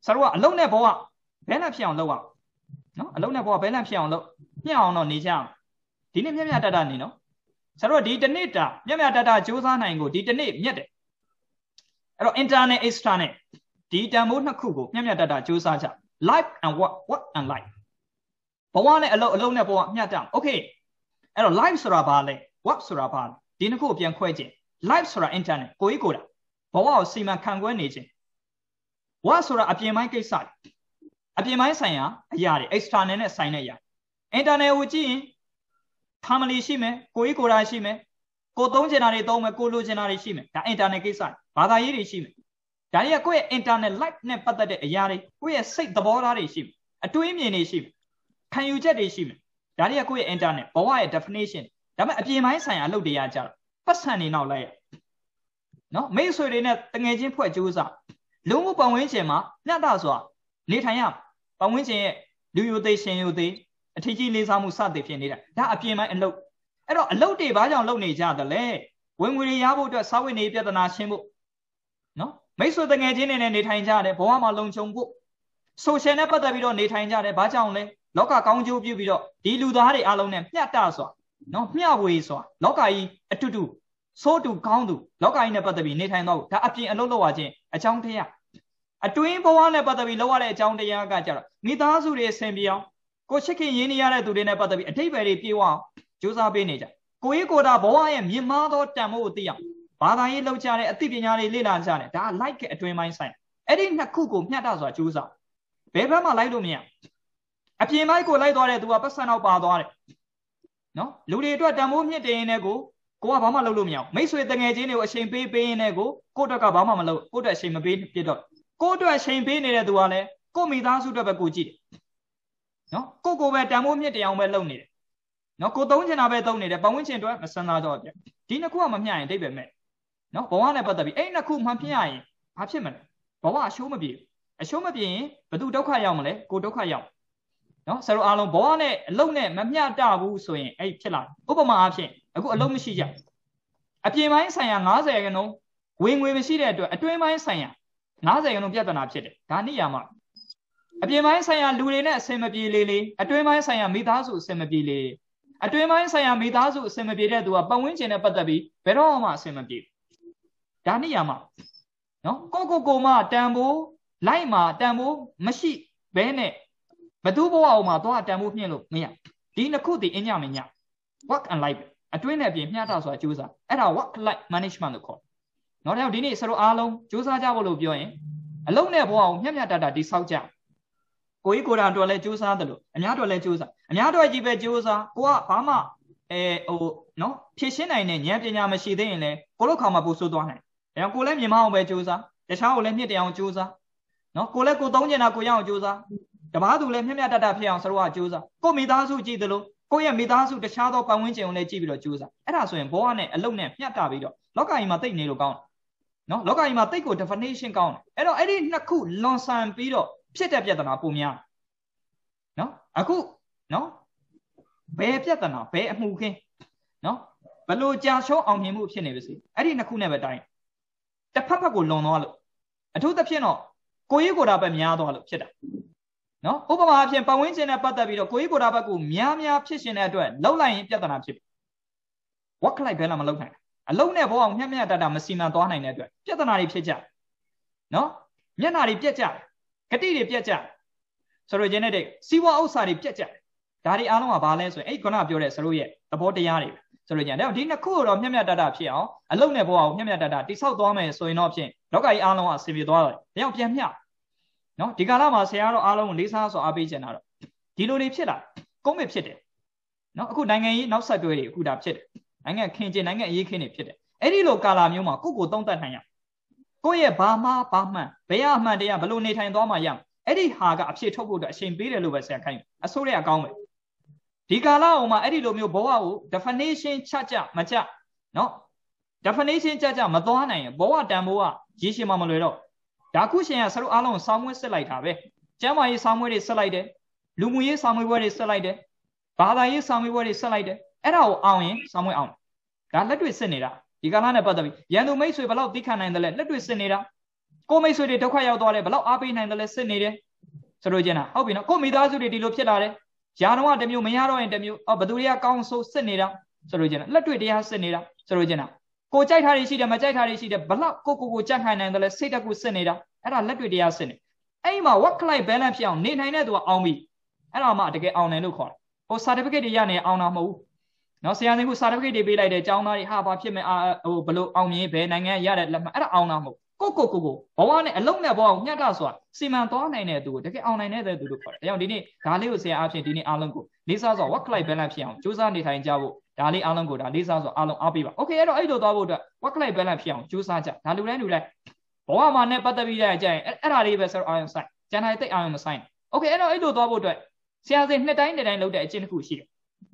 Sarwa alone ne boa bela pian lowa no alone ne boa bela pian lo pian no ni jang di ne myat data ni no Sarwa di tane ta myat data ကြိုးစားနိုင်ကိုဒီတနေ့မြတ်တယ်အဲ့တော့ internet external ဒီတန်ဖိုးနှစ်ခုကိုmyat data ကြိုးစားကြ life and work and life ဘဝနဲ့အလုံးနဲ့ဘဝမျှတအောင် okay အဲ့တော့ life ဆိုတာဘာလဲ work ဆိုတာဘာလဲဒီနှစ်ခုကိုပြန်ခွဲခြင်း life ဆိုတာ internet ကိုကြီးကိုတာဘဝကိုစီမံခန့်ခွဲနေခြင်း work ဆိုတာအပြင်ပိုင်းကိစ္စအပြင်ပိုင်းဆိုင်ရာအရာတွေ external နဲ့ဆိုင်တဲ့အရာ internet ကိုကြည့်ရင် family ရှိမယ်ကိုကြီးကိုတာရှိမယ်ကိုသုံးချင်တာတွေသုံးမယ်ကိုလိုချင်တာတွေရှိမယ်ဒါ internet ကိစ္စဘာသာရေးတွေရှိမယ်ဒါတွေကကိုယ့်ရဲ့ internet life နဲ့ပတ်သက်တဲ့အရာတွေကိုယ့်ရဲ့စိတ်သဘောထားတွေရှိမယ်အတွေးအမြင်တွေရှိမယ်ခံယူချက်တွေရှိမယ်ဒါတွေကကိုယ့်ရဲ့ internet ဘဝရဲ့ definition ဒါပေမဲ့အပြင်ပိုင်းဆိုင်ရာအလုပ်တွေကကြတော့ပတ်စံနေနောက်လိုက်ရနော်မိတ်ဆွေတွေနဲ့တငယ်ချင်းဖွဲ့ကြိုးစားလူမှုပတ်ဝန်းကျင်မှာမျှတစွာနေထိုင်ရပတ်ဝန်းကျင်ရဲ့လူယိုသိရှင်ယိုသိအထီးကြီးလေးစားမှုစသည်ဖြစ်နေတာဒါအပြင်ပိုင်းအလုပ်အဲ့တော့အလုပ်တွေဘာကြောင့်လုပ်နေကြသလဲဝင်ငွေတွေရဖို့အတွက်စာဝတ်နေပြဿနာရှင်းဖို့နော်မိတ်ဆွေတငယ်ချင်းတွေနဲ့နေထိုင်ကြတယ်ဘဝမှာလုံခြုံဖို့ social နဲ့ပတ်သက်ပြီးတော့နေထိုင်ကြတယ်ဘာကြောင့်လဲလောကကောင်းကျိုးပြုပြီးတော့ဒီလူသားတွေအားလုံးနဲ့မျှတစွာနော်မျှဝေစွာလောကကြီးအတူတူဆိုးတူကောင်းတူလောကကြီးနဲ့ပတ်သက်ပြီးနေထိုင်တော့ဒါအပြင်အလုပ်လုပ်ရခြင်းအကြောင်းတရားအတွင်းဘဝနဲ့ပတ်သက်ပြီးလုပ်ရတဲ့အကြောင်းတရားကကြတော့မိသားစုတွေအဆင်ပြေအောင်ကိုချစ်ခင်ရင်းနှီးရတဲ့သူတွေနဲ့ပတ်သက်ပြီးအထိပ္ပယ်တွေပြေဝအောင်ကြိုးစားပေးနေကြကိုကြီးကိုတာဘဝရဲ့မြင့်မားသောတန်ဖိုးကိုသိအောင်ဘာသာရေးလောက်ကြတဲ့အသိပညာတွေလေ့လာကြတယ်ဒါ like အတွင်းပိုင်းဆိုင်အဲ့ဒီနှစ်ခုကိုမျှတစွာကြိုးစားဘယ်ဘက်မှလိုက်လို့မရအပြင်ပိုင်းကိုလိုက်သွားတဲ့သူကပတ်စံတော့ပါသွားတယ်နော်လူတွေအတွက်တန်ဖိုးမြင့်တင်ရင်လည်းကိုကဘာမှလုပ်လို့မရအောင်မိတ်ဆွေတငယ်ချင်းတွေကိုအချိန်ပေးရင်လည်းကိုအတွက်ကဘာမှမလုပ်ကိုအတွက်အချိန်မပေးပြတော့ကိုအတွက်အချိန်ပေးနေတဲ့သူကလည်းကိုမိသားစုအတွက်ပဲကိုကြည့်တယ်နော်ကိုပဲတန်ဖိုးမြင့်တင်အောင်ပဲလုပ်နေတယ်နော်ကိုသုံးချင်တာပဲသုံးနေတယ်ပတ်ဝန်းကျင်အတွက်မစမ်းသားတော့ပြဒီနှစ်ခုကမမျှရင်အိဗယ်မဲ့နော်ဘဝနဲ့ပတ်သက်ပြီးအဲ့နှစ်ခုမှဖြစ်ရရင်ဘာဖြစ်မလဲဘဝအရှုံးမပြေရင်ဘယ်သူဒုက္ခရောက်မလဲကိုဒုက္ခရောက်နော်ဆရာတို့အားလုံးဘဝနဲ့အလုံးနဲ့မမျှတဘူးဆိုရင်အဲ့ဖြစ်လာဥပမာအားဖြင့်အခုအလုံးမရှိကြအပြင်ပိုင်းဆိုင်ရာ90%ဝင်ငွေမရှိတဲ့အတွက်အတွင်းပိုင်းဆိုင်ရာ90%ပြဿနာဖြစ်တယ်ဒါနိယာမအပြင်ပိုင်းဆိုင်ရာလူတွေနဲ့အဆင်မပြေလေအတွင်းပိုင်းဆိုင်ရာမိသားစုအဆင်မပြေလေအတွင်းပိုင်းဆိုင်ရာမိသားစုအဆင်မပြေတဲ့သူကပတ်ဝန်းကျင်နဲ့ပတ်သက်ပြီးဘယ်တော့မှအဆင်မပြေဒါနိယာမနော်ကိုမှတန်ဖိုးလိုက်မှာတန်ဖိုးမရှိဘဲနဲ့ဘသူဘဝအောင်မှာတော့တန်ဖိုးမြင့်လို့မရဒီနှစ်ခုတည်အညမည work and life အတွင်းနဲ့ပြင်မျှတစွာကြိုးစားအဲ့ဒါ work life management လို့ခေါ်နော်ဒါကြောင့်ဒီနေ့ဆရာတို့အားလုံးကြိုးစားကြဖို့လို့ပြောရင်အလုံးနဲ့ဘဝအောင်မျှတတိဆောက်ကြကိုကြီးကိုယ်တိုင်အတွက်လည်းကြိုးစားတယ်လို့အများအတွက်လည်းကြိုးစားအများအတွက်ကြီးပဲကြိုးစားကိုကဘာမှနော်ဖြည့်ရှင်းနိုင်တဲ့ဉာဏ်ပညာမရှိသေးရင်လည်းကိုလို့ခေါင်မှာပို့ဆိုးသွားနိုင်ဒါကြောင့်ကိုလည်းမြင်မအောင်ပဲကြိုးစားတခြားကိုလည်းမြင့်တင်အောင်ကြိုးစားနော်ကိုလည်းကိုသုံးကျင်တာကိုရအောင်ကြိုးစားတပားသူလည်းမျှမျှတတဖြစ်အောင်ဆရာတို့ကကြိုးစားကိုမိသားစုကြည့်တယ်လို့ကိုရဲ့မိသားစုတခြားသောပတ်ဝန်းကျင်ကိုလည်းကြည့်ပြီးတော့ကြိုးစားအဲ့ဒါဆိုရင်ဘဝနဲ့အလုပ်နဲ့မျှတပြီးတော့လောကကြီးမှာတိတ်နေလို့ကောင်းတယ်နော်လောကကြီးမှာတိတ်ကို definition ကောင်းတယ်အဲ့တော့အဲ့ဒီနှစ်ခုလွန်ဆန်ပြီးတော့ဖြစ်တဲ့ပြဿနာပုံများနော်အခုနော်ဘယ်ပြဿနာဘယ်အမှုခင်းနော်ဘလို့ကြာရှုံးအောင်မြင်မှုဖြစ်နေပါစေအဲ့ဒီနှစ်ခုနဲ့ပဲတိုင်းတစ်ဖက်ကိုလွန်သွားလို့အထူးသဖြင့်တော့ကိုကြီးကိုယ်တာပဲများသွားလို့ဖြစ်တာနော်ဥပမာအဖြစ်ပတ်ဝန်းကျင်နဲ့ပတ်သက်ပြီးတော့ကိုကြီးကိုယ်တာဘက်ကများဖြစ်ရှင်တဲ့အတွက်လှုပ်လိုက်ရင်ပြဿနာဖြစ်ပြီ work life ဘယ်လာမလှုပ်နိုင်အလုံးနဲ့ဘောအောင်မျှတမစီမံသွားနိုင်တဲ့အတွက်ပြဿနာတွေဖြစ်ကြနော်မျက်နှာတွေပြက်ကြဂတိတွေပြက်ကြဆိုတော့ကျင်းတဲ့စီးပွားဥစ္စာတွေပြက်ကြဒါတွေအားလုံးကဘာလဲဆိုရင်အဲ့ခုနပြောတဲ့ဆရာတို့ရဲ့သဘောတရားတွေဆိုတော့ကျန်တဲ့ဒီနှစ်ခုတော့မျှတဖြစ်အောင်အလုံးနဲ့ဘောအောင်မျှတတိဆောက်သွားမယ်ဆိုရင်တော့ဖြင့်လောကကြီးအားလုံးကအဆင်ပြေသွားတယ်ဒါကြောင့်ပြန်မျှနော်ဒီကာလမှာဆရာတော်အားလုံးကိုလေးစားစွာအားပေးချင်တာတော့ဒီလိုတွေဖြစ်လာကုန်းမဖြစ်တယ်နော်အခုနိုင်ငံရေးနောက်ဆက်တွဲတွေအခုဒါဖြစ်တယ်နိုင်ငံခင်ကျင်နိုင်ငံအရေးခင်းတွေဖြစ်တယ်အဲ့ဒီလိုကာလမျိုးမှာကိုသုံးသပ်နိုင်ရကိုရဲ့ဘာမှဘာမှန်ဘယ်အမှန်တရားဘလို့နေထိုင်သွားမှရအဲ့ဒီဟာကအဖြစ်ထုတ်ဖို့အတွက်အချိန်ပေးတယ်လို့ပဲဆရာခိုင်းအစိုးရအကောင်းပဲဒီကာလအောင်မှာအဲ့ဒီလိုမျိုးဘဝကို definition ချမချနော် definition ချမသွားနိုင်ရင်ဘဝတန်ဖိုးကရည်ရှိမှမလွယ်တော့ဒါခုရှင်ကဆရာတို့အားလုံးဆောင်းမွေးစစ်လိုက်တာပဲကျမ်းမာရေးဆောင်းမွေးတွေစစ်လိုက်တယ်လူမှုရေးဆောင်းမွေးပွဲတွေစစ်လိုက်တယ်ဘာသာရေးဆောင်းမွေးပွဲတွေစစ်လိုက်တယ်အဲ့ဒါကိုအောင်ရင်ဆောင်းမွေးအောင်ဒါလက်တွေ့စစ်နေတာဒီကာလနဲ့ပတ်သက်ပြီးရန်သူမိတ်ဆွေဘယ်လောက်သိခံနိုင်တယ်လဲလက်တွေ့စစ်နေတာကိုမိတ်ဆွေတွေဒုက္ခရောက်သွားတယ်ဘလောက်အားပေးနိုင်တယ်လဲစစ်နေတယ်ဆိုလို့ကျင်တာဟုတ်ပြီနော်ကိုမိသားစုတွေဒီလိုဖြစ်လာတယ်ယာတော့တမျိုးမရတော့ရင်တမျိုးဘသူတွေကကောင်းဆိုးစစ်နေတာဆိုလို့ကျင်တာလက်တွေ့တရားစစ်နေတာဆိုလို့ကျင်တာကိုကြိုက်ထားတွေရှိတယ်မကြိုက်ထားတွေရှိတယ်ဘလောက်ကိုကြက်ခိုင်နိုင်တယ်လဲစိတ်တကူစစ်နေတာအဲ့ဒါလက်တွေ့တရားစစ်နေအဲ့မှာ work life balance ဖြစ်အောင်နေနိုင်တဲ့သူကအောင်ပြီအဲ့ဒါမှတကယ်အောင်နိုင်လို့ခေါ်တယ်ဟို certificate တွေရနေအောင်တာမဟုတ်ဘူးနော်ဆရာသင်ခု certificate တွေပေးလိုက်တယ်ကျောင်းသားတွေဟာဘာဖြစ်မယ်ဟိုဘလို့အောင်မြင်ဘယ်နိုင်ငံရတဲ့လက်မှတ်အဲ့ဒါအောင်တာမဟုတ်ကိုဘဝနဲ့အလုံးနဲ့ဘဝကိုညှက်တာဆိုတာစီမံသွားနိုင်တဲ့သူကိုတကယ်အောင်နိုင်တဲ့သူလို့ခေါ်တယ်ဒါကြောင့်ဒီနေ့ဒါလေးကိုဆရာအဖြစ်ဒီနေ့အားလုံးကိုလေးစားစွာ work life balance ဖြစ်အောင်ကြိုးစားနေထိုင်ကြဖို့ဒါလေးအားလုံးကိုဒါလေးစားစွာအားလုံးအားပေးပါ okay အဲ့တော့အဲ့လိုသွားဖို့အတွက် work life balance ဖြစ်အောင်ကြိုးစားကြဒါလူတိုင်းဘဝမှာနဲ့ပတ်သက်ပြီးကြရင်အဲ့ဒါလေးပဲဆိုတော့အာရုံစိုက်ကျန်တာတိတ်အာရုံမစိုက် okay အဲ့တော့အဲ့လိုသွားဖို့အတွက်ဆရာစဉ်နှစ်တိုင်းလုပ်တဲ့အကျင့်တစ်ခုရှိတယ်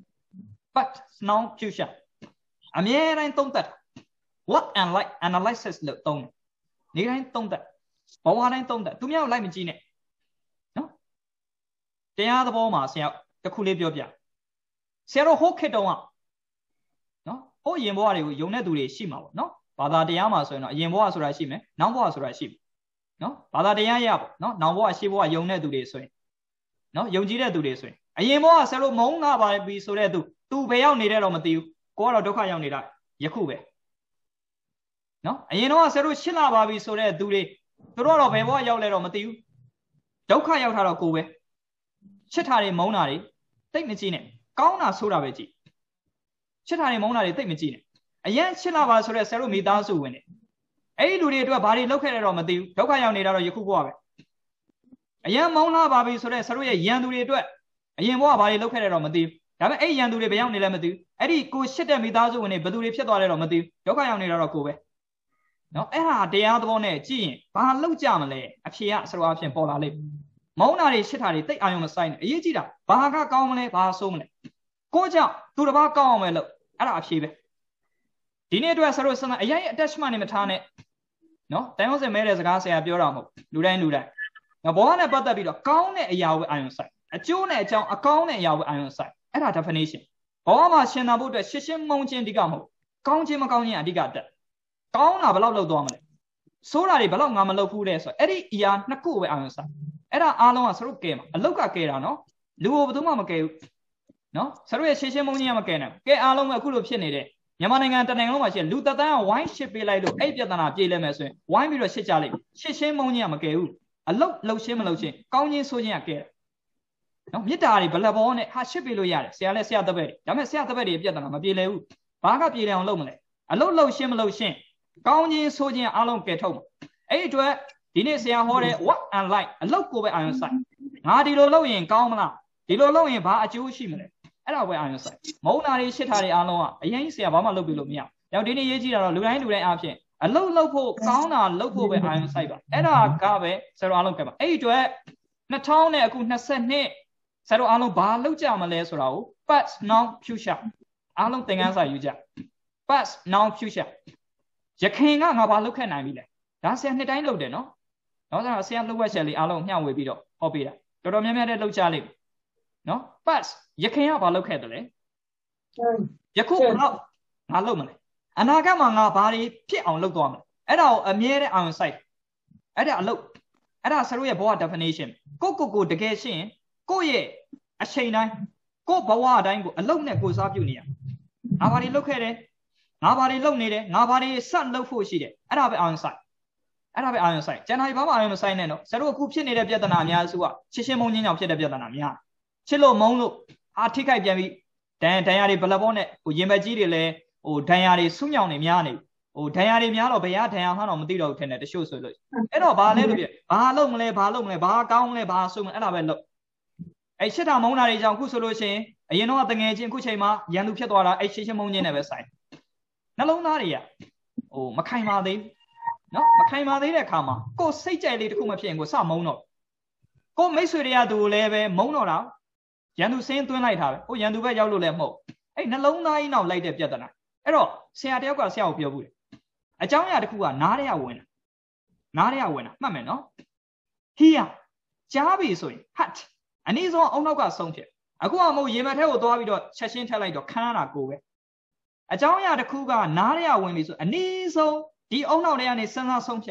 but now future အမြဲတမ်းသုံးသပ် what and like analysis လို့သုံးတယ်နေတိုင်းသုံးသပ်ဘဝတိုင်းသုံးသပ်သူများကိုလိုက်မကြည့်နဲ့နော်တရားသဘောမှာဆရာတစ်ခုလေးပြောပြဆရာတို့ဟိုခေတ်တုန်းကနော်ဟိုရင်ဘဝတွေကိုယုံတဲ့သူတွေရှိမှာပေါ့နော်ဘာသာတရားမှာဆိုရင်တော့အရင်ဘဝဆိုတာရှိမယ်နောက်ဘဝဆိုတာရှိမယ်နော်ဘာသာတရားရပေါ့နော်နောက်ဘဝရှေ့ဘဝယုံတဲ့သူတွေဆိုရင်နော်ယုံကြည်တဲ့သူတွေဆိုရင်အရင်ဘဝဆရာတို့မုန်းလာပါပြီဆိုတဲ့သူဘယ်ရောက်နေတယ်တော့မသိဘူးကိုကတော့ဒုက္ခရောက်နေတာယခုပဲနော်အရင်တော့ဆရာတို့ရှစ်လာပါပြီဆိုတဲ့သူတွေသူတို့တော့ဘယ်ဘဝရောက်လဲတော့မသိဘူးဒုက္ခရောက်တာတော့ကိုပဲရှစ်ထားတွေမုန်းတာတွေတိတ်မကြည့်နဲ့ကောင်းတာဆိုတာပဲကြည့်ရှစ်ထားတွေမုန်းတာတွေတိတ်မကြည့်နဲ့အရင်ရှစ်လာပါဆိုတဲ့ဆရာတို့မိသားစုဝင်နေအဲ့ဒီလူတွေအတွက်ဘာတွေလုပ်ခဲ့လဲတော့မသိဘူးဒုက္ခရောက်နေတာတော့ယခုဘဝပဲအရင်မုန်းလာပါပြီဆိုတဲ့ဆရာတို့ရဲ့ရန်သူတွေအတွက်အရင်ဘဝဘာတွေလုပ်ခဲ့လဲတော့မသိဘူးဒါပေမဲ့အဲ့ရန်သူတွေဘယ်ရောက်နေလဲမသိဘူးအဲ့ဒီကိုရှစ်တဲ့မိသားစုဝင်တွေဘယ်သူတွေဖြစ်သွားလဲတော့မသိဘူးဒုက္ခရောက်နေတာတော့ကိုပဲနော်အဲ့ဟာတရားသဘောနဲ့ကြည့်ရင်ဘာလောက်ကြမလဲအဖြေကဆရာအဖြစ်ပေါ်လာလိမ့်မုန်းတာတွေရှစ်တာတွေတိတ်အာရုံမဆိုင်နဲ့အရေးကြီးတာဘာကကောင်းမလဲဘာဆိုးမလဲကိုကြောင့်သူတစ်ပါးကောင်းအောင်ပဲလို့အဲ့ဒါအဖြေပဲဒီနေ့အတွက်ဆရာတို့စမ်းအရင် attachment နဲ့မထားနဲ့နော်တိုင်အောင်စင်မဲတဲ့စကားဆရာပြောတာမဟုတ်လူတိုင်းနော်ဘောနဲ့ပတ်သက်ပြီးတော့ကောင်းတဲ့အရာကိုအာရုံစိုက်အကျိုးနဲ့အကြောင်းအကောင်းတဲ့အရာကိုအာရုံစိုက်အဲ့ဒါ definition ဘောမှာရှင်းတာဖို့အတွက်ရှင်းမုံချင်းအဓိကမဟုတ်ကောင်းခြင်းမကောင်းခြင်းအဓိကတက်ကောင်းတာဘယ်လောက်လောက်သွားမလဲဆိုးတာတွေဘယ်လောက်ငါမလုပ်ဘူးလဲဆိုတော့အဲ့ဒီအရာနှစ်ခုပဲအာရုံစိုက်အဲ့ဒါအားလုံးကဆရုပ်ကဲမှာအလုတ်ကကဲတာနော်လူကိုဘယ်သူမှမကဲဘူးနော်ဆရုပ်ရဲ့ရှင်းမုံချင်းကမကဲနိုင်ကဲအားလုံးကအခုလိုဖြစ်နေတဲ့မြန်မာနိုင်ငံတနိုင်ငံလုံးမှာရှိလူတသန်းကဝိုင်းရှစ်ပေးလိုက်လို့အဲ့ပြဿနာပြေးလဲမယ်ဆိုရင်ဝိုင်းပြီးတော့ရှစ်ကြလိုက်ရှင်းမုံချင်းကမကဲဘူးအလုတ်လှုပ်ရှင်းမလှုပ်ရှင်းကောင်းခြင်းဆိုးခြင်းကကဲနော်မေတ္တာတွေဘလဘောနဲ့ဟာရှစ်ပေးလို့ရတယ်ဆရာလဲဆရာတပည့်တွေဒါပေမဲ့ဆရာတပည့်တွေပြဿနာမပြေလဲဘူးဘာကပြေလဲအောင်လုပ်မလဲအလုတ်လှုပ်ရှင်းမလှုပ်ရှင်းကောင်းခြင်းဆိုခြင်းအားလုံးကဲထုတ်မှာအဲ့ဒီအတွက်ဒီနေ့ဆရာဟောတဲ့ what and like အလုတ်ကိုပဲအာရုံစိုက်ငါဒီလိုလုပ်ရင်ကောင်းမလားဒီလိုလုပ်ရင်ဘာအကျိုးရှိမလဲအဲ့ဒါပဲအာရုံစိုက်မုန်းတာတွေရှစ်တာတွေအားလုံးကအရင်ဆရာဘာမှလုပ်ပြလို့မရအောင်ဒီနေ့ရေးကြည့်တာတော့လူတိုင်းအားဖြင့်အလုတ်လုပ်ဖို့ကောင်းတာလုပ်ဖို့ပဲအာရုံစိုက်ပါအဲ့ဒါကပဲဆရာအားလုံးကဲပါအဲ့ဒီအတွက်2000နဲ့အခု22ဆရာအားလုံးဘာလုပ်ကြမလဲဆိုတာကို past now future အားလုံးသင်ခန်းစာယူကြ past now future ရခင်ကငါဘာလုပ်ခဲ့နိုင်ပြီလဲဒါဆရာနှစ်တိုင်းလုပ်တယ်နော်တော့ဆရာလုပ်ဝက်ချက်လေးအားလုံးမျှဝေပြီးတော့ဟောပေးတာတော်တော်များများလည်းလုပ်ကြလိမ့်မယ်နော် past ရခင်ကဘာလုပ်ခဲ့တယ်လဲယခုဘာလို့ငါလုပ်မလဲအနာဂတ်မှာငါဘာတွေဖြစ်အောင်လုပ်သွားမလဲအဲ့ဒါကိုအမြဲတမ်းအောင်စိုက်အဲ့ဒါအလုပ်အဲ့ဒါဆရာရဲ့ဘဝ definition ကိုတကယ်ရှင်းကိုရဲ့အချိန်တိုင်းကိုဘဝအတိုင်းကိုအလုပ်နဲ့ကိုစားပြုနေရငါဘာတွေလုပ်ခဲ့တယ်ငါဘာတွေလုပ်နေတယ်ငါဘာတွေဆက်လုပ်ဖို့ရှိတယ်အဲ့ဒါပဲအာရုံစိုက်အဲ့ဒါပဲအာရုံစိုက်ကျန်တာဘာမှအာရုံမစိုက်နဲ့တော့ဆရာတို့အခုဖြစ်နေတဲ့ပြဿနာအများစုကရှင်းမုံချင်းကြောင့်ဖြစ်တဲ့ပြဿနာများချစ်လို့မုန်းလို့ထိခိုက်ပြန်ပြီးဒဏ်ရာတွေဘလဘောနဲ့ရင်ဘက်ကြီးတွေလည်းဒဏ်ရာတွေဆုညောင်နေများနေဒဏ်ရာတွေများတော့ဘယ်ရဒဏ်ရာမှတော့မသိတော့ဘူးထင်တယ်တချို့ဆိုလို့အဲ့တော့ဘာလဲလို့ပြဘာလုပ်မလဲဘာကောင်းမလဲဘာဆိုမလဲအဲ့ဒါပဲလုပ်အဲ့ရှစ်တာမုန်းတာတွေကြောင့်အခုဆိုလို့ရှိရင်အရင်တော့တငယ်ချင်းအခုချိန်မှာရန်သူဖြစ်သွားတာအဲ့ရှင်းမုန်းချင်းနဲ့ပဲဆိုင်နှလုံးသားတွေကမခိုင်ပါသေးဘူးနော်မခိုင်ပါသေးတဲ့အခါမှာကိုယ်စိတ်ကြိုက်လေးတစ်ခုမဖြစ်ရင်ကိုစမုန်းတော့ကိုမိတ်ဆွေတွေကသူလည်းပဲမုန်းတော့တာရန်သူစင်းသွင်းလိုက်တာပဲရန်သူပဲရောက်လို့လည်းမဟုတ်အဲ့နှလုံးသားကြီးနောက်လိုက်တဲ့ပြဿနာအဲ့တော့ဆရာတယောက်ကဆရာကိုပြောဘူးတယ်အကြောင်းအရာတစ်ခုကနားရဝင်တာမှတ်မယ်နော် here ကြားပြီဆိုရင် hut အနည်းဆုံးအုံနောက်ကဆုံးဖြစ်အခုကမဟုတ်ရေမက်ထဲကိုသွားပြီးတော့ချက်ရှင်းထက်လိုက်တော့ခန်းတာကိုပဲအကြောင်းအရာတစ်ခုကနားရဝင်ပြီဆိုအနည်းဆုံးဒီအုံနောက်ထဲကနေစဉ်းစားဆုံးဖြစ်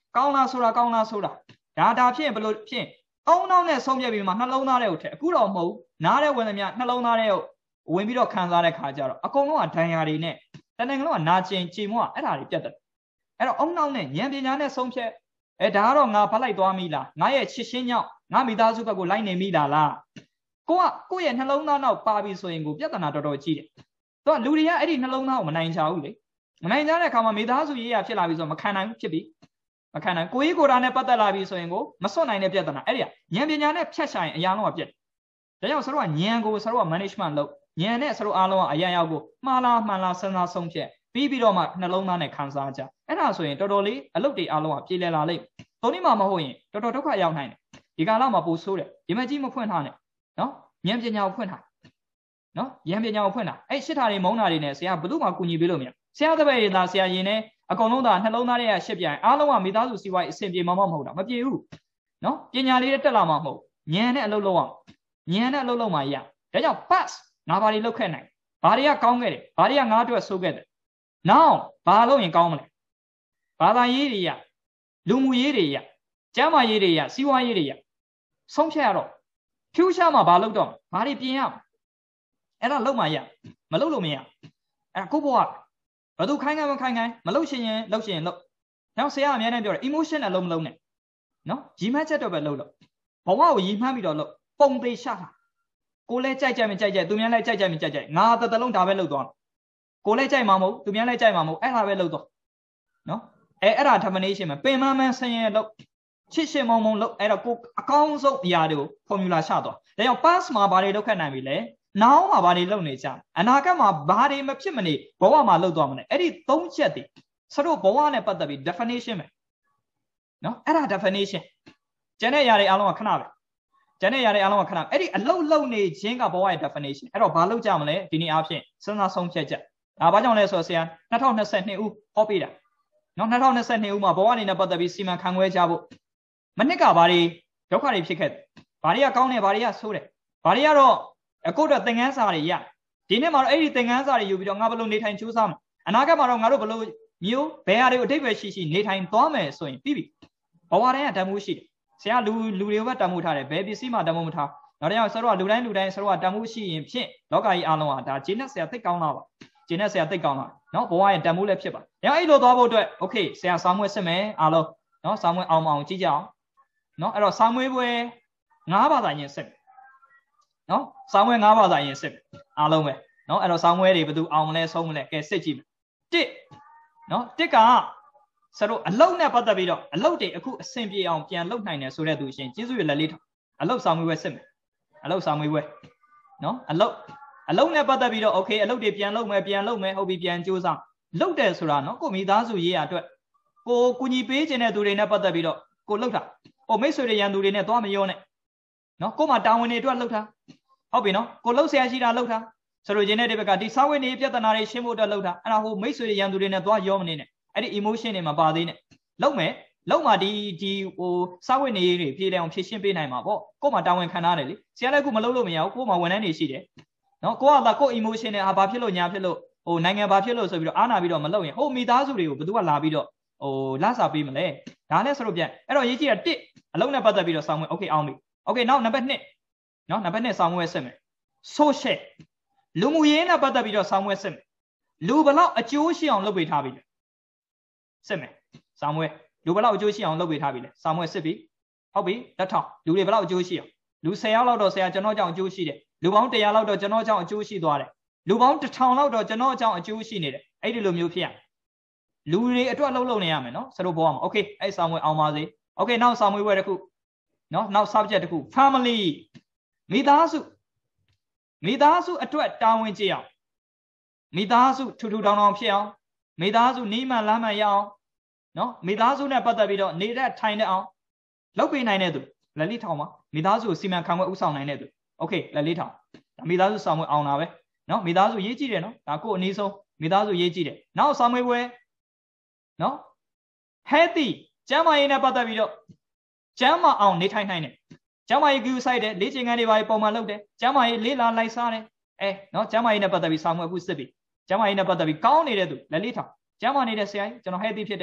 ကောင်းလားဆိုတာဒါဖြင့်ဘယ်လိုဖြင့်အုံနောက်နဲ့ဆုံးဖြတ်ပြီးမှနှလုံးသားထဲကိုထည့်အခုတော့မဟုတ်နားထဲဝင်သမျှနှလုံးသားထဲကိုဝင်ပြီးတော့ခံစားတဲ့ခါကျတော့အကုန်လုံးကဒဏ်ရာတွေနဲ့တဏှင်ကလုံးကနာကျင်ကြေမွအဲ့ဒါတွေပြတ်တယ်အဲ့တော့အုံနောက်နဲ့ဉာဏ်ပညာနဲ့ဆုံးဖြတ်ဒါကတော့ငါဖတ်လိုက်သွားမိလားငါရဲ့ချစ်ရှင်းကြောင့်ငါမိသားစုဘက်ကိုလိုက်နေမိလားကိုယ့်ရဲ့နှလုံးသားနောက်ပါပြီဆိုရင်ကိုပြဿနာတော်တော်ကြီးတယ်သူကလူတွေကအဲ့ဒီနှလုံးသားကိုမနိုင်ချဘူးလေမနိုင်ကြတဲ့အခါမှာမိသားစုရေးရဖြစ်လာပြီဆိုတော့မခံနိုင်ဘူးဖြစ်ပြီမခံနိုင်ကိုကြီးကိုယ်တာနဲ့ပတ်သက်လာပြီဆိုရင်ကိုမစွန့်နိုင်တဲ့ပြဿနာအဲ့ဒီကဉာဏ်ပညာနဲ့ဖြတ်ရှာရင်အရာလုံးကပြတ်တယ်ဒါကြောင့်ဆရာတို့ကဉာဏ်ကိုဆရာတို့က management လုပ်ဉာဏ်နဲ့ဆရာတို့အားလုံးကအရာရောက်ကိုမှားလားမှန်လားစဉ်းစားဆုံးဖြတ်ပြီးတော့မှနှလုံးသားနဲ့ခံစားကြအဲ့ဒါဆိုရင်တော်တော်လေးအလုပ်တွေအားလုံးကပြေလည်လာလိမ့်သုံးနည်းမှမဟုတ်ရင်တော်တော်ဒုက္ခရောက်နိုင်တယ်ဒီကာလမှာပိုဆိုးတယ်ဒီမကြီးမဖွင့်ထားနဲ့နော်ဉာဏ်ပညာကိုဖွင့်ထားနော်ဉာဏ်ပညာကိုဖွင့်ထားအဲ့ရှစ်ထာတွေမုန်းတာတွေနဲ့ဆရာဘယ်သူမှကူညီပေးလို့မရဆရာတပည့်တွေလားဆရာရင်နဲ့အကုန်လုံးသာနှလုံးသားတွေကရှစ်ပြိုင်အားလုံးကမိသားစုစီးပွားရေးအဆင်ပြေမှာမဟုတ်တာမပြေဘူးနော်ပညာလေးတက်လာမှာမဟုတ်ဉာဏ်နဲ့အလုပ်လုပ်အောင်ဉာဏ်နဲ့အလုပ်လုပ်မှရဒါကြောင့် pass ငါဘာတွေလုပ်ခဲ့နိုင်ဘာတွေကကောင်းခဲ့တယ်ဘာတွေကငါအတွက်ဆိုးခဲ့တယ်နောက်ဘာလုပ်ရင်ကောင်းမလဲဘာသာရေးတွေရလူမှုရေးတွေရကျမ်းမာရေးတွေရစီးပွားရေးတွေရဆုံးဖြတ်ရတော့ future မှာဘာလုပ်တော့ဘာတွေပြင်ရအဲ့ဒါလုပ်မှရမလုပ်လို့မရအဲ့ကိုဘဝဘယ်သူခိုင်းမခိုင်းမလုပ်ရှင်ရင်လုပ်ရှင်လုပ်နောက်ဆရာအများနဲ့ပြောတယ် emotion နဲ့လုံးမလုံးနဲ့နော်ရီမှတ်ချက်တော့ပဲလုပ်လို့ဘဝကိုရီမှတ်ပြီးတော့လုပ်ပုံသေးရှာတာကိုလည်းကြိုက်ကြမကြိုက်ကြသူများလည်းကြိုက်ကြမကြိုက်ကြငါတလုံးဒါပဲလုပ်သွားကိုလည်းကြိုက်မှာမဟုတ်သူများလည်းကြိုက်မှာမဟုတ်အဲ့ဒါပဲလုပ်သွားနော်အဲ့ဒါ definition မှာပင်မမှန်ဆင်းရဲလုပ်ချစ်ရှင်မုံလုပ်အဲ့တော့ကိုအကောင်းဆုံးအရာတွေကို formula ချသွားဒါကြောင့် pass မှာဘာတွေလုပ်ခက်နိုင်ပြီလဲနောက်မှာဘာတွေလုပ်နေကြအနာဂတ်မှာဘာတွေမဖြစ်မနေဘဝမှာလုပ်သွားမလဲအဲ့ဒီ၃ချက်တွေစတို့ဘဝနဲ့ပတ်သက်ပြီး definition ပဲနော်အဲ့ဒါ definition ကျန်တဲ့ຢာတွေအားလုံးကခဏပဲကျန်တဲ့ຢာတွေအားလုံးကခဏအဲ့ဒီအလုတ်လုံနေခြင်းကဘဝရဲ့ definition အဲ့တော့ဘာလုပ်ကြမလဲဒီနေ့အားဖြင့်စဉ်းစားဆုံးဖြတ်ချက်ဘာကြောင့်လဲဆိုတော့ဆရာ2022ဦးဟောပေးတာနော်2022ဦးမှာဘဝအနေနဲ့ပတ်သက်ပြီးစီမံခန့်ခွဲကြဖို့မနစ်ကဘာတွေဒုက္ခတွေဖြစ်ခဲ့တယ်ဘာတွေကကောင်းတယ်ဘာတွေကဆိုးတယ်ဘာတွေကတော့အခုတော့သင်ခန်းစာတွေရဒီနေ့မှာတော့အဲ့ဒီသင်ခန်းစာတွေယူပြီးတော့ငါဘယ်လိုနေထိုင်ကြိုးစားမလဲအနာဂတ်မှာတော့ငါတို့ဘယ်လိုမျိုးဘယ်ဟာတွေကိုအတိတ်ပဲရှိနေထိုင်သွားမယ်ဆိုရင်ပြီးပြီဘဝတိုင်းကတန်ဖိုးရှိတယ်ဆရာလူတွေကိုပဲတန်ဖိုးထားတယ်ဘယ်ပစ္စည်းမှတန်ဖိုးမထားနောက်တစ်ယောက်ဆရာတို့ကလူတိုင်းဆရာတို့ကတန်ဖိုးရှိရင်ဖြင့်လောကကြီးအားလုံးကဒါဂျင်းနဲ့ဆရာသိကောင်းတာပါဂျင်းနဲ့ဆရာသိကောင်းတာနော်ဘဝရဲ့တန်ဖိုးလည်းဖြစ်ပါရောအဲ့လိုသွားဖို့အတွက်โอเคဆရာဆောင်းမွေးစစ်မယ်အားလုံးနော်ဆောင်းမွေးအောင်ကြည့်ကြအောင်နော်အဲ့တော့ဆောင်းမွေးပွဲ၅ဘာသာရင်စစ်နော်ဆောင်းမွေး၅ဘာသာရင်စစ်အားလုံးပဲနော်အဲ့တော့ဆောင်းမွေးတွေဘယ်သူအောင်မလဲဆုံးမလဲကဲစစ်ကြည့်မယ်တစ်နော်တစ်ကဆရာတို့အလုတ်နဲ့ပတ်သက်ပြီးတော့အလုတ်တွေအခုအဆင်ပြေအောင်ပြန်လုပ်နိုင်တယ်ဆိုတဲ့သူရှင်ကျေးဇူးရလက်လေးထောက်အလုတ်ဆောင်းမွေးပွဲစစ်မယ်အလုတ်ဆောင်းမွေးပွဲနော်အလုတ်နဲ့ပတ်သက်ပြီးတော့โอเคအလုတ်တွေပြန်လုပ်မယ်ဟုတ်ပြီပြန်ကြိုးစားလုပ်တယ်ဆိုတာနော်ကိုမိသားစုရေးရအတွက်ကိုကူညီပေးခြင်းတဲ့သူတွေနဲ့ပတ်သက်ပြီးတော့ကိုလှုပ်တာဟိုမိတ်ဆွေတွေရန်သူတွေနဲ့သွားမရောနဲ့နော်ကိုမှတာဝန်တွေအတွက်လှုပ်တာဟုတ်ပြီနော်ကိုလှုပ်ဆရာရှိတာလှုပ်တာဆိုလိုချင်တဲ့ဒီဘက်ကဒီစာဝတ်နေပြဿနာတွေရှင်းဖို့အတွက်လှုပ်တာအဲ့ဒါဟိုမိတ်ဆွေတွေရန်သူတွေနဲ့သွားရောမနေနဲ့အဲ့ဒီ emotion တွေမှာပါသေးနဲ့လှုပ်မယ်လှုပ်မှဒီဟိုစာဝတ်နေတွေပြေးတယ်အောင်ဖြည့်ရှင်းပေးနိုင်မှာပေါ့ကိုမှတာဝန်ခံထားတယ်လေဆရာလည်းအခုမလှုပ်လို့မရဘူးကိုမှဝန်ထမ်းတွေရှိတယ်နော်ကိုကသာကို emotion နဲ့ဘာဖြစ်လို့ညာဖြစ်လို့ဟိုနိုင်ငံဘာဖြစ်လို့ဆိုပြီးတော့အားနာပြီးတော့မလှုပ်ရင်ဟိုမိသားစုတွေကိုဘယ်သူကလာပြီးတော့ဟိုလာစာပေးမလဲဒါလည်းဆိုတော့ပြန်အဲ့တော့ရေးကြည့်ရတစ်အလုံးနဲ့ပတ်သက်ပြီးတော့ဆောင်းမွေး okay အောင်ပြီ okay နောက်နံပါတ်2နော်နံပါတ်2ဆောင်းမွေးစစ်မယ် social လူမှုရေးနဲ့ပတ်သက်ပြီးတော့ဆောင်းမွေးစစ်မယ်လူဘလောက်အကျိုးရှိအောင်လုပ်ပေးထားပြီလဲစစ်မယ်ဆောင်းမွေးလူဘလောက်အကျိုးရှိအောင်လုပ်ပေးထားပြီလဲဆောင်းမွေးစစ်ပြီဟုတ်ပြီလက်ထောင်လူတွေဘလောက်အကျိုးရှိအောင်လူ10ယောက်လောက်တော့ဆရာကျွန်တော်ကြောင့်အကျိုးရှိတယ်လူပေါင်း100လောက်တော့ကျွန်တော်ကြောင့်အကျိုးရှိသွားတယ်လူပေါင်း1000လောက်တော့ကျွန်တော်ကြောင့်အကျိုးရှိနေတယ်အဲ့ဒီလိုမျိုးဖြစ်ရလူတွေအတွက်လှုပ်နေရမယ်နော်ဆရာတို့ဘောမှာ okay အဲ့ဆောင်းမွေးအောင်ပါစေ okay နောက်ဆောင်းမွေးပွဲတစ်ခုနော်နောက် subject တစ်ခု family မိသားစုအတွက်တာဝန်ကျအောင်မိသားစုထူထူထောင်ထောင်ဖြစ်အောင်မိသားစုနီးမှန်လမ်းမှန်ရအောင်နော်မိသားစုနဲ့ပတ်သက်ပြီးတော့နေတဲ့ထိုင်တဲ့အောင်လုပ်ပေးနိုင်တဲ့သူလက်လေးထောင်ပါမိသားစုကိုစီမံခန့်ခွဲဥဆောင်နိုင်တဲ့သူ okay လက်လေးထောင်ဒါမိသားစုဆောင်မွေးအောင်တာပဲနော်မိသားစုရေးကြည့်တယ်နော်ဒါကိုအနည်းဆုံးမိသားစုရေးကြည့်တယ်နောက်ဆောင်မွေးပွဲနော် healthy ကျန်းမာရေးနဲ့ပတ်သက်ပြီးတော့ကျန်းမာအောင်နေထိုင်နိုင်တယ်ကျန်းမာရေးကူးဆိုင်တယ်လေ့ကျင့်ခန်းတွေပါပုံမှန်လုပ်တယ်ကျန်းမာရေးလေးလာလိုက်စားတယ်နော်ကျန်းမာရေးနဲ့ပတ်သက်ပြီးဆောင်မွေးအခုစစ်ပြီကျန်းမာရေးနဲ့ပတ်သက်ပြီးကောင်းနေတဲ့သူလက်လေးထောင်ကျန်းမာနေတဲ့ဆရာကြီးကျွန်တော် healthy ဖြစ်တယ်